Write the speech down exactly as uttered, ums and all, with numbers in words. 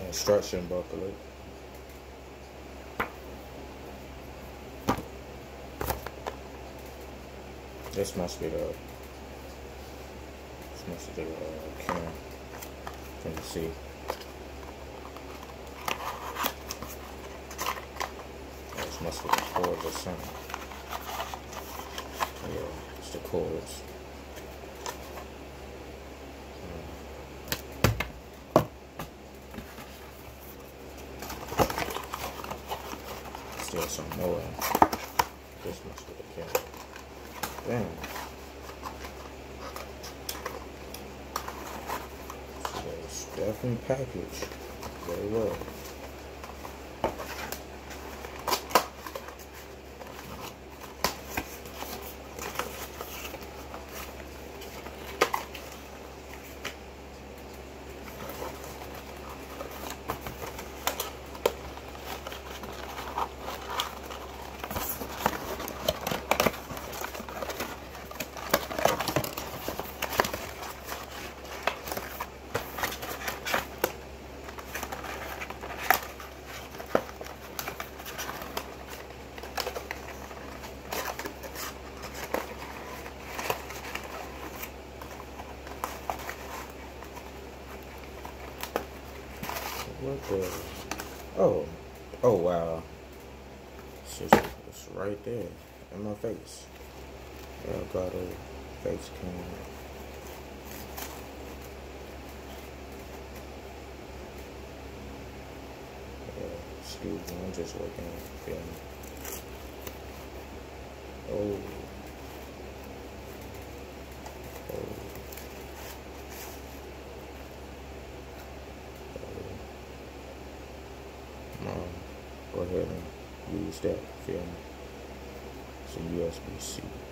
instruction booklet. This must be the this must be the uh, can. Can you see? This must be the cords or something. Yeah, it's the cords. Still some more. This must be the can. Damn. So it's definitely packaged very well. What the? Oh, oh wow! It's just it's right there in my face. Elgato face cam. Yeah, excuse me, I'm just working on film. Oh, oh. Um, go ahead and use that film. Some U S B C.